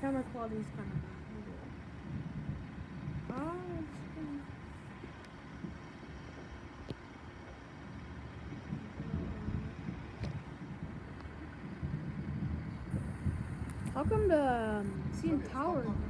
camera quality is kind of bad. Oh, how come the CN Tower